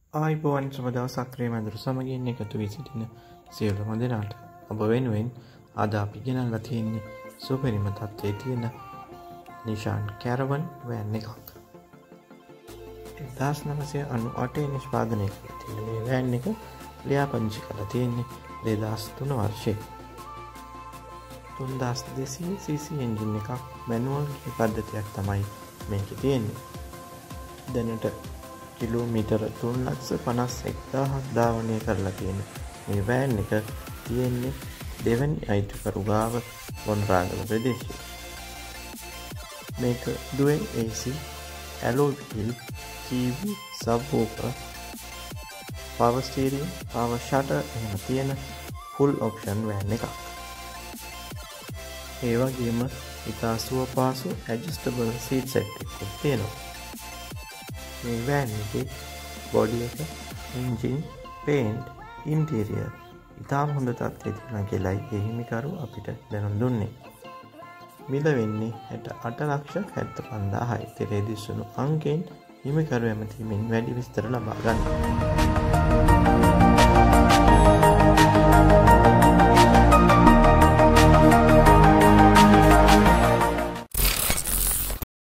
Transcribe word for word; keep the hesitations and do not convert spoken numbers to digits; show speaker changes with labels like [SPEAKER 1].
[SPEAKER 1] ආයිබෝවන් සුබ දවසක් ක්‍රේමඳුර සමගින් එකතු වී සිටින සියලුම දෙනාට ඔබ වෙනුවෙන් අද අපි ගෙනල්ලා තියෙන්නේ සුපිරිම තත්ත්වයේ තියෙන Nissan caravan van එකක්. එක්දාස් නවසිය අනු අටේ නිෂ්පාදනය කළ තියෙන මේ van එක ලියාපදිංචි කරලා තියෙන්නේ දෙදාස් තුන වර්ෂයේ. තුන්දාස් දෙසීය සීසී එන්ජින් එකක් මැනුවල් පද්ධතියක් තමයි මේකේ තියෙන්නේ. දැනට කිලෝමීටර තුන් ලක්ෂ පනස් එක්දාහක් ධාවනය කරලා තියෙන මේ වෑන් එක තියෙන්නේ දෙවැනි අයිතිකරු ගාව වොන්රාගල ප්‍රදේශයේ. මේක dual A C, alloy wheel, TV, subwoofer, power stereo, power shutter එහෙම තියෙන ෆුල් ඔප්ෂන් වෑන් එකක්. ඒ වගේම ඉතා සුවපහසු ඇඩ්ජස්ටබල් සීට් සෙට් එකක් තියෙනවා. මේ වෑන් එකේ බොඩි එක, එන්ජින්, පේන්ට්, ඉන්ටීරියර් ඉතාම හොඳ තත්ත්වයේ තියෙනවා කියලායි ඒ හිමිකරු අපිට දැනුම් දුන්නේ. මිල වෙන්නේ හැට අට ලක්ෂ හැත්තෑ පන්දාහයි. තිරේ දිස්වුණු අංකයෙන් හිමිකරු ඇමතීමෙන් වැඩි විස්තර ලබා ගන්න.